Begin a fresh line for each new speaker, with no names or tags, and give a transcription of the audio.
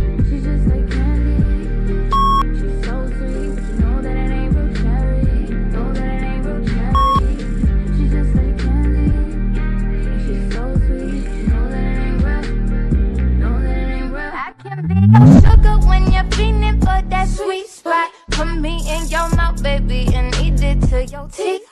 She's just like candy. She's so sweet, but you know that it ain't real cherry. Know that it ain't real cherry. She's just like candy. And she's so sweet, but you know that it ain't real. Know that it ain't real. I can be your sugar when you're feeling for that sweet spot. Put me in your mouth, baby, and eat it till your teeth